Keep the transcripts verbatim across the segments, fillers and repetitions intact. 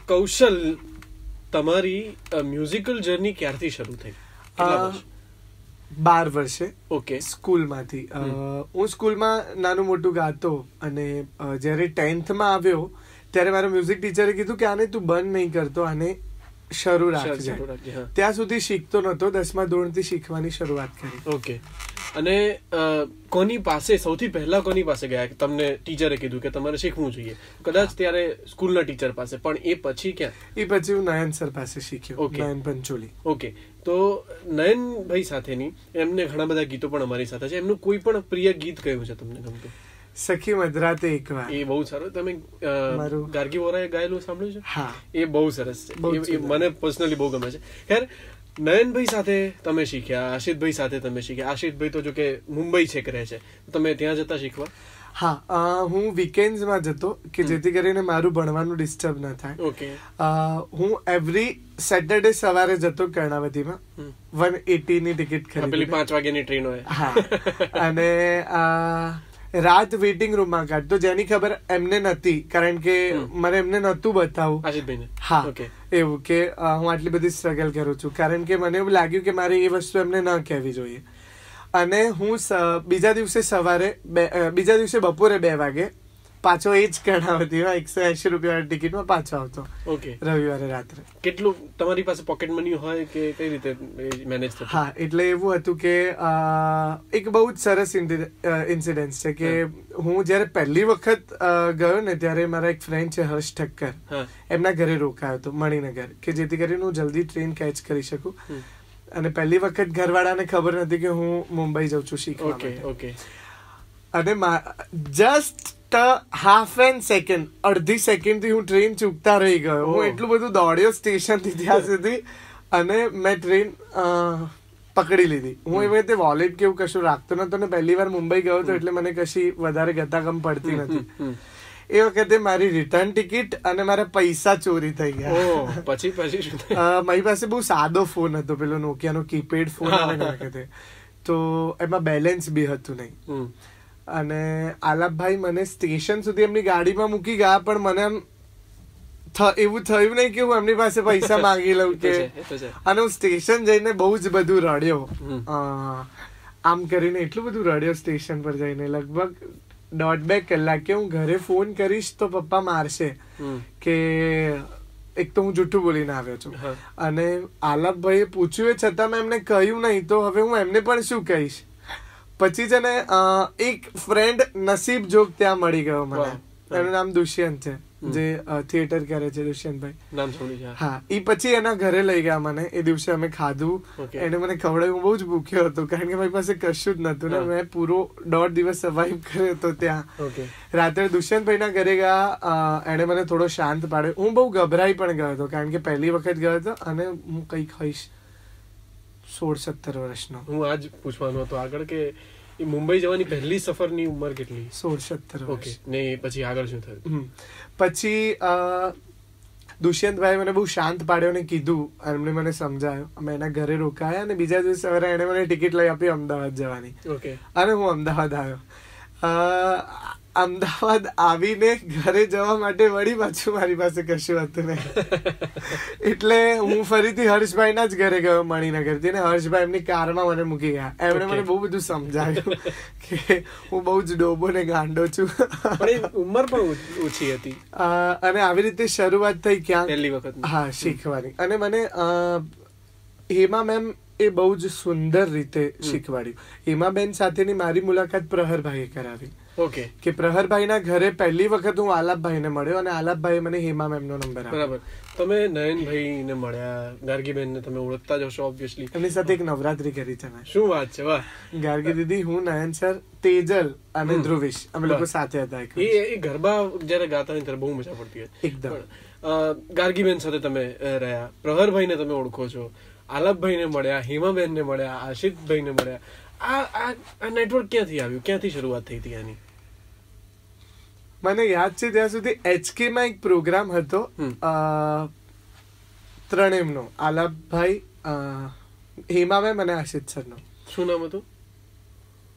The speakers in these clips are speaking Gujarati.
કૌશલ, તમારી મ્યુઝિકલ જર્ની ક્યારથી શરૂ થઈ? બાર વર્ષે. ઓકે. સ્કૂલમાંથી. હું સ્કૂલમાં નાનું મોટું ગાતો, અને જયારે ટેન્થમાં આવ્યો ત્યારે મારા મ્યુઝિક ટીચરે કીધું કે આને તું બંધ નહીં કરતો, આને શરૂ રાખજે. ત્યાં સુધી શીખતો નતો, દસમા ધોરણથી શીખવાની શરૂઆત કરી. ઓકે. અને કોની પાસે સૌથી પહેલા કોની પાસે ગયા તમને ટીચરે કીધું કે તમારે શીખવું જોઈએ? કદાચ ત્યારે સ્કૂલના ટીચર પાસે, પણ એ પછી ક્યાં? એ પછી હું નયન સર પાસે શીખ્યો. નયન પંચોલી. ઓકે. તો નયનભાઈ સાથેની એમને ઘણા બધા ગીતો પણ અમારી સાથે છે. એમનું કોઈ પણ પ્રિય ગીત કયું છે તમને ગમતું? સખી મધરાતે એક વાર. એ બહુ સારું. તમે ગાર્ગી વોરાએ ગાયેલું સાંભળ્યું છે? હા. એ બહુ સરસ છે. મને પર્સનલી બહુ ગમે છે. ખેર, નયનભાઈ સાથે તમે શીખ્યા, આશિતભાઈ સાથે તમે શીખ્યા. આશિતભાઈ તો જો કે મુંબઈ છે કરે છે, તમે ત્યાં જતા શીખવા? હા, હું વીકેન્ડ્સમાં જતો કે જેથી કરીને મારું ભણવાનું ડિસ્ટર્બ ન થાય. ઓકે. હું એવરી સેટરડે સવારે જતો કર્ણાવતીમાં. વન એટી ની ટિકિટ ખરીદી. પેલી પાંચ વાગ્યાની ટ્રેન હોય. હા. અને રાત વેઇટિંગ રૂમમાં કાઢતો, જેની ખબર એમને નથી, કારણ કે મને એમને નતું બતાવું. આશિતભાઈને? હા. એવું કે હું આટલી બધી સ્ટ્રગલ કરું છું, કારણ કે મને એવું લાગ્યું કે મારે એ વસ્તુ એમને ન કહેવી જોઈએ. અને હું બીજા દિવસે સવારે બીજા દિવસે બપોરે બે વાગે પાછો એ જ કર્ણાવતીમાં એકસો એસી રૂપિયા ટિકિટમાં પાછો આવતો. ઓકે. રવિવારે રાત્રે. કેટલું તમારી પાસે પોકેટ મની હોય કે કઈ રીતે મેનેજ થતું? હા, એટલે એવું હતું કે એક બહુ જ સરસ ઇન્સિડન્સ છે કે હું જયારે પહેલી વખત ગયો ને ત્યારે મારા એક ફ્રેન્ડ છે હર્ષ ઠક્કર, એમના ઘરે રોકાયો હતો મણિનગર, કે જેથી કરીને હું જલ્દી ટ્રેન કેચ કરી શકું. અને પહેલી વખત ઘરવાળાને ખબર નથી કે હું મુંબઈ જાઉં છું શીખવા માટે. ઓકે. અને જસ્ટ હાફ એન સેકન્ડ, અડધી સેકન્ડ થી હું ટ્રેન ચૂકતા રહી ગયો. હું એટલું બધું દોડ્યો સ્ટેશન થી ત્યાં સુધી, અને મેં ટ્રેન પકડી લીધી. હું એવી રીતે વોલેટ કે એવું કશું રાખતો નતો, ને પહેલી વાર મુંબઈ ગયો હતો એટલે મને કશી વધારે ગતાગમ પડતી નથી. એ વખતે મારી રિટર્ન ટિકિટ અને મારા પૈસા ચોરી થઈ ગયા. પછી પછી મારી પાસે બહુ સાદો ફોન હતો, પેલો નોકિયાનો કીપેડ ફોન આવે ને વખતે, તો એમાં બેલેન્સ બી હતું નહીં. અને આલાપભાઈ મને સ્ટેશન સુધી એમની ગાડીમાં મૂકી ગયા, પણ મને એમ એવું થયું નહીં કે હું એમની પાસે પૈસા માંગી લઉં કે. અને હું સ્ટેશન જઈને બહુ જ બધું રડ્યો, આમ કરીને એટલું બધું રડ્યો સ્ટેશન પર જઈને, લગભગ દોઢ બે કલાક. કે હું ઘરે ફોન કરીશ તો પપ્પા મારશે, કે એક તો હું જૂઠું બોલીને આવ્યો છું. અને આલાપભાઈએ પૂછ્યું એ છતાં મેં એમને કહ્યું નહીં, તો હવે હું એમને પણ શું કહીશ. પછી છે ને એક ફ્રેન્ડ નસીબ જોગ ત્યાં મળી ગયો મને. એનું નામ દુષ્યંત છે, જે થિયેટર કરે છે, દુષ્યંતભાઈ. હા, એ પછી એના ઘરે લઈ ગયા મને. એ દિવસે અમે ખાધું, એને મને ખવડાવ્યું. હું બહુ જ ભૂખ્યો હતો, કારણ કે મારી પાસે કશું જ નતું ને મેં પૂરો દોઢ દિવસ સર્વાઈવ કર્યો હતો ત્યાં. રાત્રે દુષ્યંતભાઈ ના ઘરે ગયા, એને મને થોડો શાંત પાડ્યો. હું બહુ ગભરાઈ પણ ગયો હતો, કારણ કે પહેલી વખત ગયો હતો, અને હું કઈ ખાઈશ. સોળ સત્તર વર્ષનો. હું આજ પૂછવાનું હતું આગળ કે મુંબઈ જવાની પહેલી સફરની ઉંમર કેટલી? સોળ સત્તર. ઓકે. ને પછી આગળ શું થયું? પછી દુષ્યંતભાઈ મને બહુ શાંત પાડ્યો ને કીધું, એમણે મને સમજાયો. અમે એના ઘરે રોકાયા, અને બીજા દિવસે સવારે એને મને ટિકિટ લઈ આપી અમદાવાદ જવાની. ઓકે. અને હું અમદાવાદ આવ્યો. અમદાવાદ આવીને ઘરે જવા માટે વળી પાછું મારી પાસે કશું હતું નહીં, એટલે હું ફરીથી હર્ષભાઈ ના જ ઘરે ગયો મણિનગર થી. ને હર્ષભાઈ એમની કારમાં મને મૂકી ગયા. એમણે મને બહુ બધું સમજાવ્યું કે હું બહુ જ ડોબો ને ગાંડો છું. ઉંમર પણ ઓછી હતી. અને આવી રીતે શરૂઆત થઈ ક્યાં પહેલી વખત હા શીખવાની. અને મને હેમા મેમ એ બહુ જ સુંદર રીતે શીખવાડ્યું. હેમાબેન સાથેની મારી મુલાકાત પ્રહરભાઈએ કરાવી. ઓકે. કે પ્રહરભાઈ ના ઘરે પહેલી વખત હું આલાપભાઈ ને મળ્યો, અને આલાપભાઈ મને હેમા મેમ નો નંબર આપ્યો. બરાબર. તમે નયનભાઈ ને મળ્યા, ગાર્ગીબેન ને તમે ઓળખતા જ હશો ઓબ્વિયસલી. એમની સાથે એક નવરાત્રી કરી છે મેં. શું વાત છે, વાહ. ગાર્ગી દીદી, હું, નયન સર, તેજલ અને ધ્રુવેશ, અમે લોકો સાથે હતા. એ ગરબા જયારે ગાતા હોય ત્યારે બહુ મજા પડતી હોય એકદમ. ગાર્ગીબેન સાથે તમે રહ્યા, પ્રહરભાઈ ને તમે ઓળખો છો, આલાપભાઈ ને મળ્યા, હેમાબેન ને મળ્યા, આશિતભાઈ ને મળ્યા. આ આ નેટવર્ક ક્યાંથી આવ્યું, ક્યાંથી શરૂઆત થઈ હતી આની? મને યાદ છે ત્યાં સુધી એચકે માં એક પ્રોગ્રામ હતો ત્રણેમ નો, આલાપભાઈ, હેમા મેમ અને આશિત સર નો. શું નામ હતું?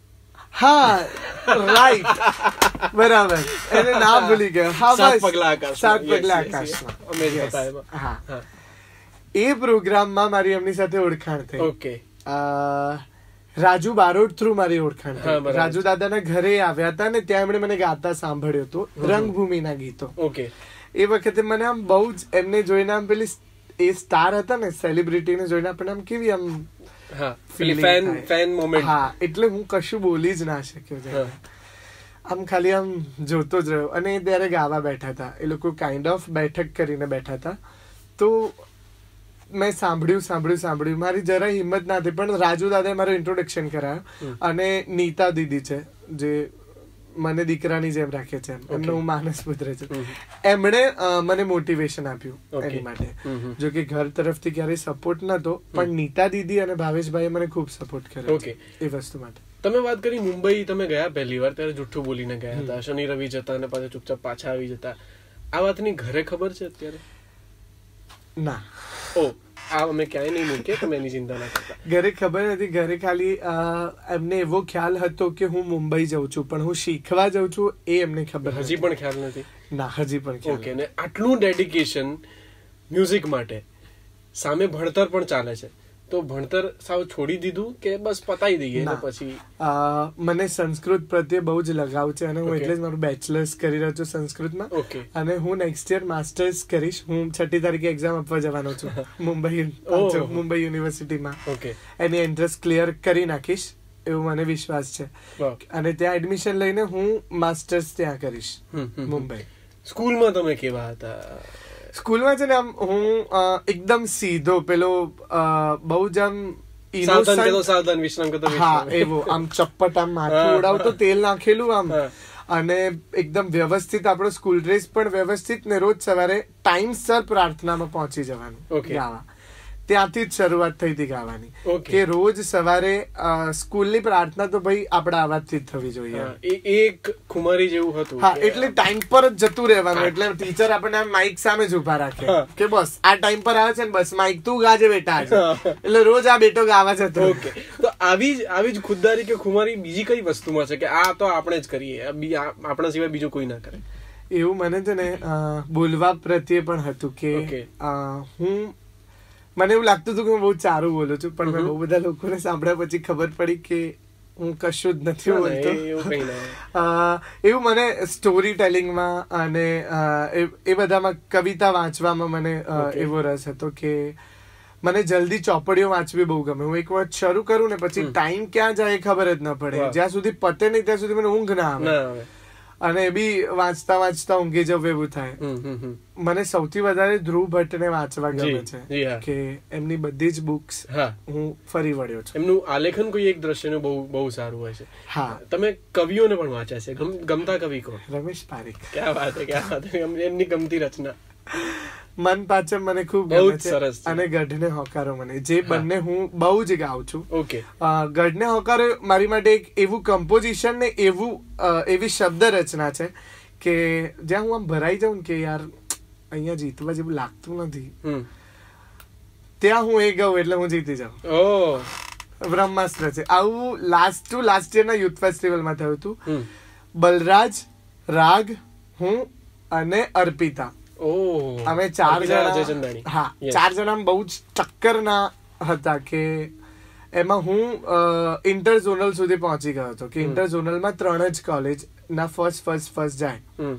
હા રાઈટ બરાબર એને નામ ભૂલી ગયો. હા સાત પગલા આકાશ સાત પગલા આકાશમાં. હા એ પ્રોગ્રામમાં મારી એમની સાથે ઓળખાણ થઈ. ઓકે. રાજુ બારોટ થ્રુ મારી ઓળખાણ થઈ. રાજુ દાદાના ઘરે આવ્યા હતા ને ત્યાં એમણે મને ગાતા સાંભળ્યો હતો રંગભૂમિના ગીતો. ઓકે. એ વખતે મને આમ બહુ જ એમને જોઈને આમ પેલી એ સ્ટાર હતા ને સેલિબ્રિટીને જોઈને આપણને આમ કેવી આમ ફેન ફેન મોમેન્ટ. હા એટલે હું કશું બોલી જ ના શક્યો. આમ ખાલી આમ જોતો જ રહ્યો. અને ત્યારે ગાવા બેઠા હતા એ લોકો, કાઇન્ડ ઓફ બેઠક કરીને બેઠા હતા. તો મેં સાંભળ્યું સાંભળ્યું સાંભળ્યું મારી જરાય હિંમત ના થઈ. પણ રાજુ દાદાએ મારું ઇન્ટ્રોડક્શન કરાયું અને નીતા દીદી છે જે મને દીકરાની જેમ રાખે છે, એમનો હું માનસ પુત્ર છું, એમણે મને મોટિવેશન આપ્યું એની માટે. જો કે ઘર તરફથી ક્યારેય સપોર્ટ નતો, પણ નીતા દીદી અને ભાવેશભાઈએ મને ખૂબ સપોર્ટ કર્યો એ વસ્તુ માટે. તમે વાત કરી મુંબઈ તમે ગયા પહેલી વાર ત્યારે જુઠ્ઠું બોલીને ગયા હતા, શનિ રવિ જતા અને પાછા ચૂપચાપ પાછા આવી જતા. આ વાતની ઘરે ખબર છે અત્યારે? ના. ઓ આ અમે ક્યાંય નહીં મૂકીએ, તમે એની ચિંતા ના કરતા. ઘરે ખબર નથી. ઘરે ખાલી એમને એવો ખ્યાલ હતો કે હું મુંબઈ જઉં છું, પણ હું શીખવા જઉં છું એ એમને ખબર. હજી પણ ખ્યાલ નથી? ના હજી પણ ખ્યાલ. ઓકે. ને આટલું ડેડિકેશન મ્યુઝિક માટે, સામે ભણતર પણ ચાલે છે, તો ભણતર સાવ છોડી દીધું કે બસ પતાવી દઈએ ને પછી? મને સંસ્કૃત પ્રત્યે બહુ જ લગાવ છે અને હું એટલે જ મારું બેચલર્સ કરી રહ્યો છું સંસ્કૃતમાં. અને હું નેક્સ્ટ યર માસ્ટર્સ કરીશ. હું છઠ્ઠી તારીખે એક્ઝામ આપવા જવાનો છું મુંબઈ મુંબઈ યુનિવર્સિટીમાં. ઓકે. એની એન્ટ્રન્સ ક્લિયર કરી નાખીશ એવું મને વિશ્વાસ છે. અને ત્યાં એડમિશન લઈને હું માસ્ટર્સ ત્યાં કરીશ મુંબઈ. સ્કૂલમાં તમે કેવા હતા? સ્કૂલમાં છે ને આમ હું એકદમ સીધો પેલો બહુ જ આમ હા એવો આમ ચપ્પટ આમ માથું ઉડાવતો, તેલ નાખેલું આમ, અને એકદમ વ્યવસ્થિત આપણો સ્કૂલ ડ્રેસ પણ વ્યવસ્થિત, ને રોજ સવારે ટાઈમસર પ્રાર્થનામાં પહોંચી જવાનું ગાવા. ત્યાંથી જ શરૂઆત થઈ હતી ગાવાની કે રોજ સવારે સ્કૂલની પ્રાર્થના તો ભાઈ આપણા અવાજથી જ થવી જોઈએ. એક ખુમારી જેવું હતું. હા એટલે ટાઈમ પર જ જતું રહેવાનું. એટલે ટીચર આપણને માઇક સામે જ ઉભા રાખે કે બસ આ ટાઈમ પર આવે છે ને બસ માઇક તું ગાજે બેટા. એટલે રોજ આ બેટો ગાવા જતો. ઓકે. તો આવી જ આવી જ ખુદદારી કે ખુમારી બીજી કઈ વસ્તુમાં છે કે આ તો આપણે જ કરીએ, આપણા સિવાય બીજું કોઈ ના કરે? એવું મને છે ને બોલવા પ્રત્યે પણ હતું કે હું મને એવું લાગતું હતું કે હું બહુ સારું બોલું છું, પણ મેં બહુ બધા લોકોને સાંભળ્યા પછી ખબર પડી કે હું કશું જ નથી બોલતો. એવું મને સ્ટોરી ટેલિંગમાં અને એ બધામાં, કવિતા વાંચવામાં મને એવો રસ હતો કે મને જલ્દી ચોપડીઓ વાંચવી બહુ ગમે. હું એક વખત શરૂ કરું ને પછી ટાઈમ ક્યાં જાય એ ખબર જ ન પડે. જ્યાં સુધી પતે નહીં ત્યાં સુધી મને ઊંઘ ના આવે, અને એ બી વાંચતા વાંચતા ઊંઘી જવું એવું થાય. મને સૌથી વધારે ધ્રુવ ભટ્ટને વાંચવા ગમે છે કે એમની બધી જ બુક્સ હું ફરી વળ્યો છું. એમનું આલેખન કોઈ એક દ્રશ્યનું બહુ બહુ સારું હોય છે. હા. તમે કવિઓને પણ વાંચ્યા છે? ગમતા કવિ કહો. રમેશ પારીખ. ક્યાં વાત છે, ક્યાં વાત છે. એમની ગમતી રચના મન પાચમ મને ખૂબ ગમે છે, અને ગઢને હોકારો મને, જે બંને હું બહુ જ ગાઉં છું. ઓકે. ગઢને હોકારો મારી માટે એક એવું કમ્પોઝિશન ને એવું એવી શબ્દ રચના છે કે જ્યાં હું આમ ભરાઈ જાઉં કે યાર અહીંયા જીતવા જેવું લાગતું નથી, ત્યાં હું એ ગાઉં એટલે હું જીતી જાઉં. બ્રહ્માસ્ત્ર છે. આવું લાસ્ટ ટુ લાસ્ટ યર ના યુથ ફેસ્ટિવલમાં થયું હતું. બલરાજ, રાગ, હું અને અર્પિતા, અમે ચાર જણા, હા ચાર જણા બહુ જ ટક્કરના હતા કે એમાં હું ઇન્ટર ઝોનલ સુધી પહોંચી ગયો હતો કે ઇન્ટર ઝોનલમાં ત્રણ જ કોલેજ ના ફર્સ્ટ ફર્સ્ટ ફર્સ્ટ જાય.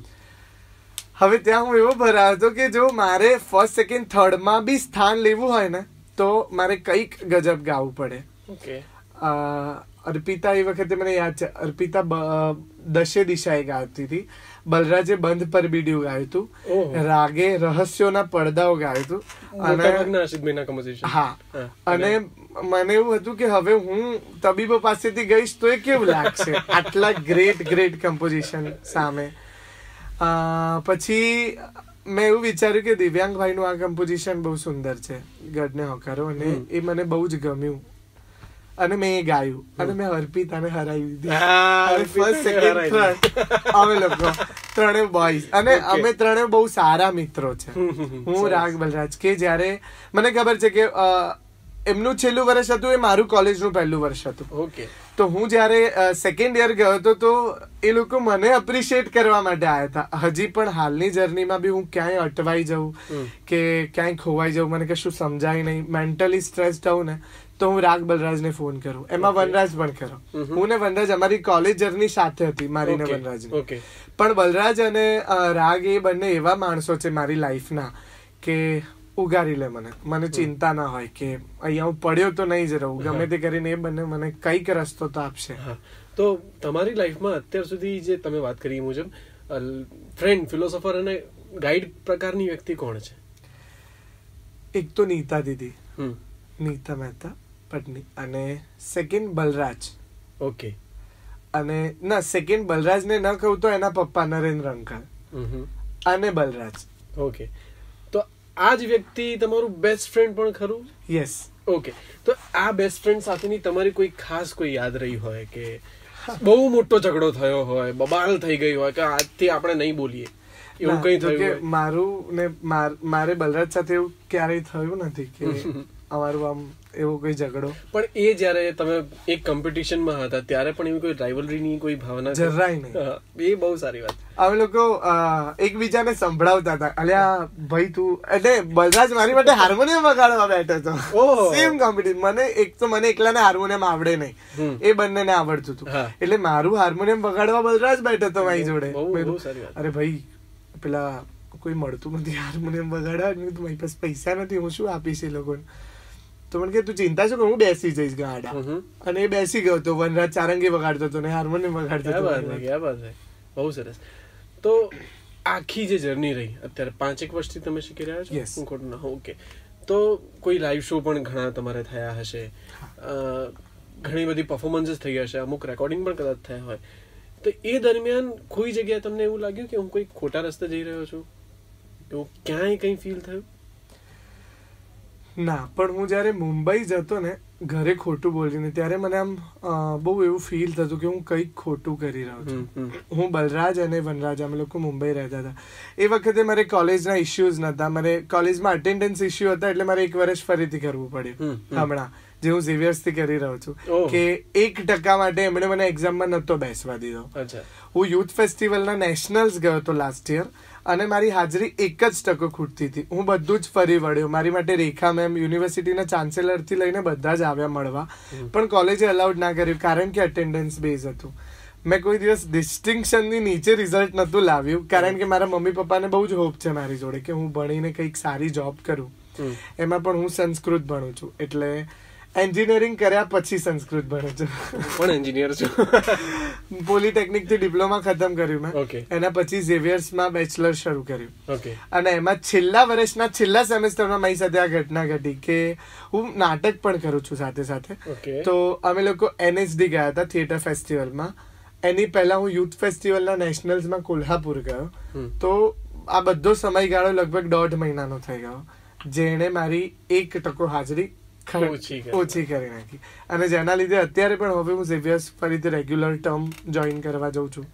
હવે ત્યાં હું એવો ભરાયો હતો કે જો મારે ફર્સ્ટ સેકન્ડ થર્ડ માં બી સ્થાન લેવું હોય ને તો મારે કઈક ગજબ ગાવું પડે. અર્પિતા એ વખતે મને યાદ છે, અર્પિતા દશે દિશાએ ગાતી હતી, બલરાજે બંધ પર બીડ્યું ગાયું હતું, રાગે રહસ્યોના પડદાઓ ગાયું હતું, અને હા અને મને એવું હતું કે હવે હું તબીબો પાસેથી ગઈશ તો એ કેવું લાગશે આટલા ગ્રેટ ગ્રેટ કમ્પોઝિશન સામે. પછી મેં એવું વિચાર્યું કે દિવ્યાંગભાઈ નું આ કમ્પોઝિશન બહુ સુંદર છે, ગઢને હોકારો, અને એ મને બહુ જ ગમ્યું અને મેં એ ગાયું અને મેં અર્પિતાને હરાવી દીધી. ફર્સ્ટ સેકન્ડ થર્ડ અમે લોકો ત્રણે બોયઝ, અને અમે ત્રણે બહુ સારા મિત્રો છે, હું રાગ બલરાજ. કે જયારે મને ખબર છે કે એમનું છેલ્લું વર્ષ હતું, એ મારું કોલેજનું પહેલું વર્ષ હતું. ઓકે. તો હું જયારે સેકન્ડ યર ગયો હતો તો એ લોકો મને અપ્રિશિએટ કરવા માટે આવ્યા હતા. હજી પણ હાલની જર્નીમાં બી હું ક્યાંય અટવાઈ જાઉં કે ક્યાંય ખોવાઈ જાઉં, મને કશું સમજાય નહીં, મેન્ટલી સ્ટ્રેસ્ડ હોઉં ને, તો હું રાગ બલરાજને ફોન કરું. એમાં વનરાજ પણ કરો. હું ને વનરાજ અમારી કોલેજ જર્ની સાથે હતી, મારી ને વનરાજની. પણ બલરાજ અને રાગ એ બંને એવા માણસો છે મારી લાઈફના કે ઉગારી લે મને, મને ચિંતા ના હોય કે અહીંયા હું પડ્યો તો નહીં જ રહું, ગમે તે કરીને એ બંને મને કઈક રસ્તો તો આપશે. તો તમારી લાઈફમાં અત્યાર સુધી જે તમે વાત કરી મુજબ ફ્રેન્ડ, ફિલોસોફર અને ગાઈડ પ્રકારની વ્યક્તિ કોણ છે? એક તો નીતા દીદી, નીતા મહેતા પટની, અને સેકન્ડ બલરાજ. ઓકે. અને ના, સેકન્ડ બલરાજ ને ન કહું તો એના પપ્પા નરેન્દ્ર અંકલ અને બલરાજ. ઓકે. તો આ જ વ્યક્તિ તમારું બેસ્ટ ફ્રેન્ડ પણ ખરું? યસ. ઓકે. તો આ બેસ્ટ ફ્રેન્ડ સાથેની તમારી કોઈ ખાસ કોઈ યાદ રહી હોય કે બહુ મોટો ઝઘડો થયો હોય, બબાલ થઈ ગઈ હોય કે આજથી આપણે નહીં બોલીએ, એવું કઈ થયું? મારું ને મારે બલરાજ સાથે એવું ક્યારેય થયું નથી કે અમારું આમ એવો કોઈ ઝઘડો. પણ એ જયારે તમે એક કોમ્પિટિશનમાં હતા ત્યારે પણ એવી કોઈ રાઇવલરીની કોઈ ભાવના? જરાય નહીં. એ બહુ સારી વાત. અમે લોકો એકબીજાને સંભળાવતા હતા. અલ્યા ભાઈ તું, એટલે બલરાજ મારી માટે હાર્મોનિયમ વગાડવા બેઠો હતો. Same competition. મને એક તો મને એકલાને હાર્મોનિયમ આવડે નહીં, એ બંનેને આવડતું હતું, એટલે મારું હાર્મોનિયમ વગાડવા બલરાજ બેઠો હતો મારી જોડે. અરે ભાઈ પેલા કોઈ મળતું નથી હાર્મોનિયમ વગાડવા, મારી પાસે પૈસા નથી, હું શું આપીશ એ લોકોને. તો મને કે તું ચિંતા છો કે હું બેસી જઈશ ગાડા, અને એ બેસી ગયો તો વનરાજ ચારંગી વગાડતો હતો ને હાર્મોનિયમ વગાડતો હતો. બહુ સરસ. તો આખી જે જર્ની રહી, અત્યારે પાંચેક વર્ષથી તમે શીખી રહ્યા છો? હું ખોટું ના હોઉં? ઓકે. તો કોઈ લાઈવ શો પણ ઘણા તમારે થયા હશે, ઘણી બધી પરફોર્મન્સીસ થઈ હશે, અમુક રેકોર્ડિંગ પણ કદાચ થયા હોય. તો એ દરમિયાન કોઈ જગ્યાએ તમને એવું લાગ્યું કે હું કોઈ ખોટા રસ્તે જઈ રહ્યો છું? એવું ક્યાંય કઈ ફીલ થયું? ના, પણ હું જયારે મુંબઈ જતો ને ઘરે ખોટું બોલીને, ત્યારે મને આમ બહુ એવું ફીલ થતું કે હું કંઈક ખોટું કરી રહ્યો છું. હું બલરાજ અને વનરાજ અમે લોકો મુંબઈ રહેતા હતા. એ વખતે મારે કોલેજના ઇસ્યુઝ નતા, મારે કોલેજમાં અટેન્ડન્સ ઇસ્યુ હતા, એટલે મારે એક વર્ષ ફરીથી કરવું પડ્યું. હમણાં જે હું ઝેવિયર્સ થી કરી રહ્યો છું, કે એક ટકા માટે એમણે મને એક્ઝામમાં નતો બેસવા દીધો. હું યુથ ફેસ્ટિવલના નેશનલ્સ ગયો હતો લાસ્ટ યર, અને મારી હાજરી એક જ ટકો ખૂટતી હતી. હું બધું જ ફરી વળ્યો. મારી માટે રેખા મેમ, યુનિવર્સિટીના ચાન્સેલર થી લઈને બધા જ આવ્યા મળવા, પણ કોલેજે અલાઉડ ના કર્યું કારણ કે અટેન્ડન્સ બેઝ હતું. મેં કોઈ દિવસ ડિસ્ટિંક્શન ની નીચે રિઝલ્ટ નતું લાવ્યું, કારણ કે મારા મમ્મી પપ્પાને બહુ જ હોપ છે મારી જોડે કે હું ભણીને કંઈક સારી જોબ કરું. એમાં પણ હું સંસ્કૃત ભણું છું, એટલે એન્જિનિયરિંગ કર્યા પછી સંસ્કૃત ભણું છું. પણ એન્જિનિયર છું. પોલિટેકનિક થી ડિપ્લોમા ખતમ કર્યું મેં, એના પછી ઝેવિયર્સમાં બેચલર શરૂ કર્યું. અને એમાં છેલ્લા વર્ષના છેલ્લા સેમેસ્ટરમાં મારી સાથે આ ઘટના ઘટી કે હું નાટક પણ કરું છું સાથે સાથે. તો અમે લોકો એનએસડી ગયા હતા થિયેટર ફેસ્ટિવલમાં. એની પહેલા હું યુથ ફેસ્ટિવલના નેશનલ્સમાં કોલ્હાપુર ગયો. તો આ બધો સમયગાળો લગભગ દોઢ મહિનાનો થઈ ગયો, જેણે મારી એક ટકો હાજરી ઓછી કરી નાખી. અને જેના લીધે અત્યારે પણ હવે હું ઝેવિયર્સ ફરીથી રેગ્યુલર ટર્મ જોઈન કરવા જઉં છું.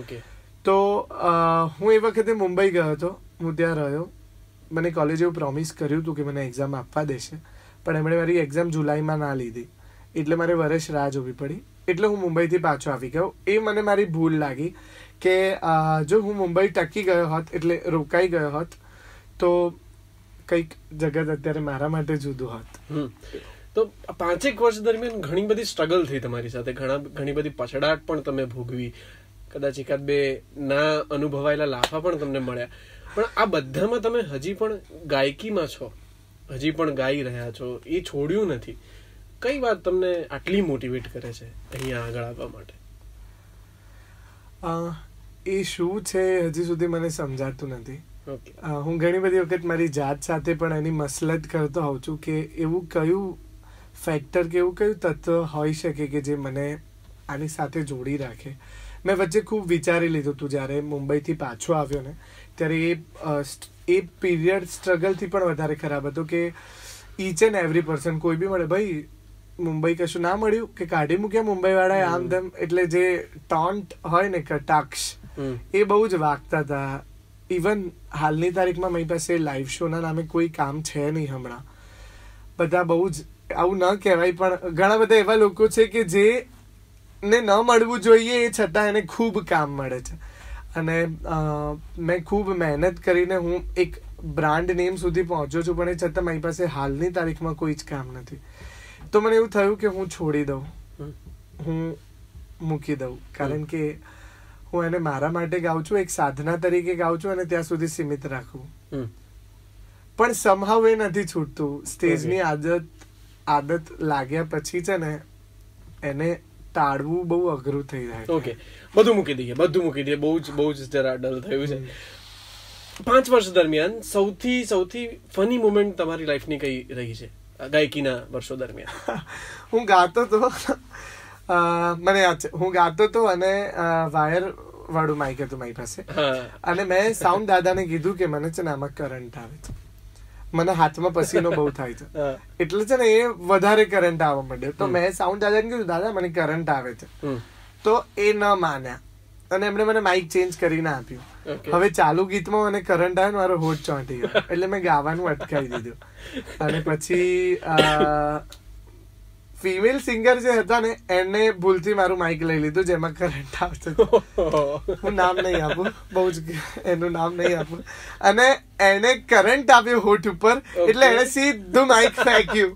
તો હું એ વખતે મુંબઈ ગયો હતો, હું ત્યાં રહ્યો. મને કોલેજે એવું પ્રોમિસ કર્યું હતું કે મને એક્ઝામ આપવા દેશે, પણ એમણે મારી એક્ઝામ જુલાઈમાં ના લીધી, એટલે મારે વર્ષ રાહ જોવી પડી. એટલે હું મુંબઈથી પાછો આવી ગયો. એ મને મારી ભૂલ લાગી કે જો હું મુંબઈ ટકી ગયો હોત, એટલે રોકાઈ ગયો હોત, તો કઈક જગત અત્યારે મારા માટે જુદું હોત. તો પાંચેક વર્ષ દરમિયાન ઘણી બધી સ્ટ્રગલ થઈ તમારી સાથે, ઘણા ઘણી બધી પછડાટ પણ તમે ભોગવી, કદાચ એકાદ બે ના અનુભવાયેલા લાફા પણ તમને મળ્યા, પણ આ બધામાં તમે હજી પણ ગાયકીમાં છો, હજી પણ ગાઈ રહ્યા છો, એ છોડ્યું નથી. કઈ વાત તમને આટલી મોટિવેટ કરે છે અહીંયા આગળ આવવા માટે? એ શું છે હજી સુધી મને સમજાતું નથી. હું ઘણી બધી વખત મારી જાત સાથે પણ એની મસલત કરતો હોઉં છું કે એવું કયું ફેક્ટર કે એવું કયું તત્વ હોઈ શકે કે જે મને આની સાથે જોડી રાખે. મેં વચ્ચે ખૂબ વિચારી લીધું હતું જ્યારે મુંબઈથી પાછો આવ્યો ને, ત્યારે એ એ પીરિયડ સ્ટ્રગલથી પણ વધારે ખરાબ હતો કે ઈચ એન્ડ એવરી પર્સન, કોઈ બી મળે, ભાઈ મુંબઈ કશું ના મળ્યું કે કાઢી મૂક્યા મુંબઈ વાળા આમ તેમ, એટલે જે ટોન્ટ હોય ને કટાક્ષ, એ બહુ જ વાગતા હતા. ઇવન હાલની તારીખમાં મારી પાસે લાઈવ શોના નામે કોઈ કામ છે નહીં હમણાં. બધા બહુ જ આવું ન કહેવાય પણ ઘણા બધા એવા લોકો છે કે જે ને ન મળવું જોઈએ એ છતાં એને ખૂબ કામ મળે છે. અને મેં ખૂબ મહેનત કરીને હું એક બ્રાન્ડ નેમ સુધી પહોંચ્યો છું, પણ એ છતાં મારી પાસે હાલની તારીખમાં કોઈ જ કામ નથી. તો મને એવું થયું કે હું છોડી દઉં, હું મૂકી દઉં, કારણ કે હું એને મારા માટે ગાઉં છું, એક સાધના તરીકે ગાઉં છું અને ત્યાં સુધી સીમિત રાખું. પણ સમહાવ એ નથી છૂટતું. સ્ટેજની આદત આદત લાગ્યા પછી છે ને એને ટાળવું બહુ અઘરું થઈ જાય. ઓકે, બધું મૂકી દઈએ, બધું મૂકી દઈએ. બહુ જ બહુ જ જરા ડર થયું છે. પાંચ વર્ષ દરમિયાન સૌથી સૌથી ફની મોમેન્ટ તમારી લાઈફની કઈ રહી છે ગાયકીના વર્ષો દરમિયાન? હું ગાતો તો મને યાદ છે, હું ગાતો તો અને વાયર વાળું માઇક હતું મારી પાસે, અને મેં સાઉન્ડ દાદાને કીધું કે મને છે ને આમાં કરંટ આવે છે, મને હાથમાં પસીનો બહુ થાય છે, એટલે છે ને એ વધારે કરંટ આવવા માંડ્યો. તો મેં સાઉન્ડ દાદાને કીધું દાદા મને કરંટ આવે છે, તો એ ન માન્યા અને એમણે મને માઇક ચેન્જ કરીને આપ્યું. હવે ચાલુ ગીતમાં મને કરંટ આવ્યો, મારો હોઠ ચોંટી ગયો, એટલે મેં ગાવાનું અટકાવી દીધું. અને પછી ફિમેલ સિંગર જે હતા ને એને ભૂલથી મારું માઇક લઈ લીધું જેમાં કરંટ આવતો. હું નામ નહીં આપું, બહુ જ એનું નામ નહીં આપું. અને એને કરંટ આપ્યો હોઠ ઉપર, એટલે એને સીધું માઇક ફેંક્યું.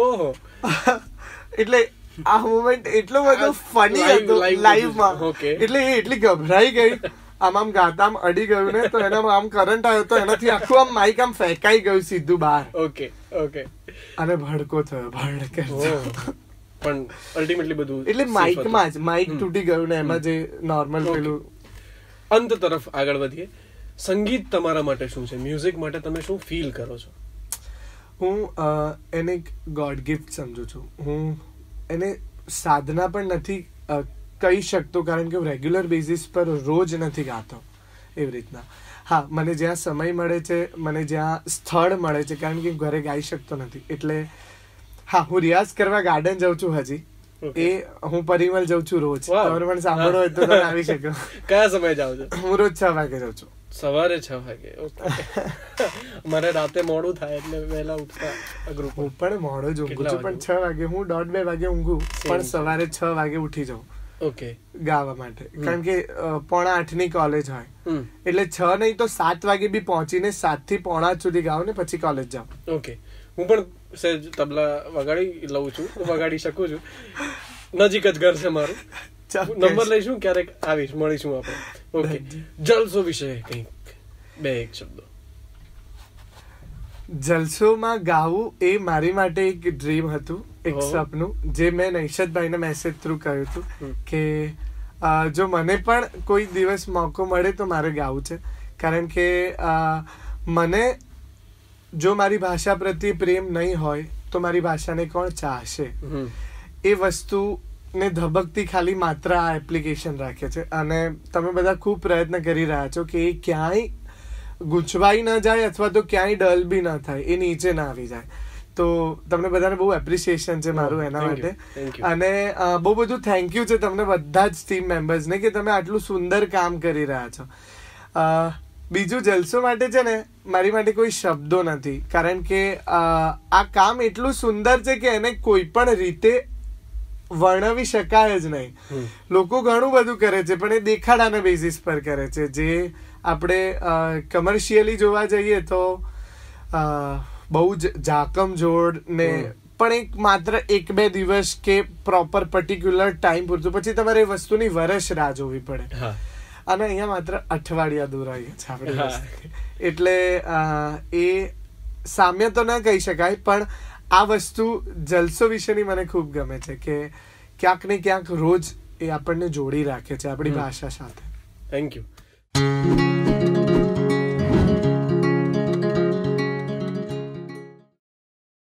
એટલે આ મોમેન્ટ એટલો બધો ફની હતો લાઈવમાં, એટલે એ એટલી ગભરાઈ ગઈ. આમ આમ ગાતા આમ અડી ગયું ને, તો એનામાં આમ કરંટ આવ્યો તો એનાથી આખું આમ માઇક આમ ફેંકાઈ ગયું સીધું બહાર. Okay okay. અને ભડકો થયો, ભડકે. પણ અલ્ટિમેટલી બધું એટલે માઇકમાં જ માઇક તૂટી ગયું ને એમાં જે નોર્મલ પેલું. અંત તરફ આગળ વધીએ. સંગીત તમારા માટે શું છે? મ્યુઝિક માટે તમે શું ફીલ કરો છો? હું એને એક ગોડ ગિફ્ટ સમજુ છું. હું એને સાધના પણ નથી કહી શકતો, કારણ કે હું રેગ્યુલર બેઝિસ પર રોજ નથી ગાતો એવી રીતના. હા, મને જ્યાં સમય મળે છે, મને જ્યાં સ્થળ મળે છે, કારણ કે ઘરે ગાઈ શકતો નથી, એટલે હા હું રિયાઝ કરવા ગાર્ડન જાઉં છું હજી. એ હું પરિમલ જાઉં છું રોજ. તમારે પણ સાંભળો હોય તો તમે આવી શકો. કયા સમય જાવ છો? હું રોજ છ વાગે જાઉં છું. સવારે છ વાગે? ઓકે. મારે રાતે મોડું થાય એટલે વહેલા ઉઠતા અઘરું. હું પણ મોડો જ ઊંઘું છું, પણ છ વાગે હું દોઢ બે વાગે ઊંઘું, પણ સવારે છ વાગે ઉઠી જાઉં. ઓકે. ગાવા માટે, કારણ કે પોણા આઠ ની કોલેજ હોય, એટલે છ નહીં તો સાત વાગે બી પહોંચીને સાત થી પોણા આઠ સુધી ગાવ ને પછી કોલેજ જાઉં. ઓકે. હું પણ સહેજ તબલા વગાડી લઉં છું, વગાડી શકું છું. નજીક જ ઘર છે મારું. નંબર લઈશું, ક્યારેક આવીશ, મળીશું આપણે. ઓકે. જલસો વિશે કંઈક બે એક શબ્દો. જલસોમાં ગાવું એ મારી માટે એક ડ્રીમ હતું, એક સપનું, જે મેં નૈશદભાઈને મેસેજ થ્રુ કહ્યું હતું કે જો મને પણ કોઈ દિવસ મોકો મળે તો મારે ગાવું છે. કારણ કે મને જો મારી ભાષા પ્રત્યે પ્રેમ નહીં હોય તો મારી ભાષાને કોણ ચાહશે? એ વસ્તુને ધબકતી ખાલી માત્ર આ એપ્લિકેશન રાખે છે, અને તમે બધા ખૂબ પ્રયત્ન કરી રહ્યા છો કે એ ક્યાંય ગૂંચવાઈ ન જાય અથવા તો ક્યાંય ડલ બી ન થાય, એ નીચે ના આવી જાય. તો તમને બધાને બહુ એપ્રિસિએશન છે મારું એના માટે, અને બહુ બધું થેન્ક યુ છે તમને બધા જ ટીમ મેમ્બર્સને કે તમે આટલું સુંદર કામ કરી રહ્યા છો. બીજું, જલસો માટે છે ને મારી માટે કોઈ શબ્દો નથી, કારણ કે આ કામ એટલું સુંદર છે કે એને કોઈ પણ રીતે વર્ણવી શકાય જ નહીં. લોકો ઘણું બધું કરે છે પણ એ દેખાડાના બેઝિસ પર કરે છે. જે આપણે કમર્શિયલી જોવા જઈએ તો બહુ જ જાકમજોડ ને, પણ એક માત્ર એક બે દિવસ કે પ્રોપર પર્ટિક્યુલર ટાઈમ પૂરતું, પછી તમારે એ વસ્તુની વર્ષ રાહ જોવી પડે. અને અહીંયા માત્ર અઠવાડિયા દૂર આવીએ છે આપણે, એટલે એ સામ્ય તો ના કહી શકાય, પણ આ વસ્તુ જલસો વિશેની મને ખૂબ ગમે છે કે ક્યાંક ને ક્યાંક રોજ એ આપણને જોડી રાખે છે આપણી ભાષા સાથે. Thank you.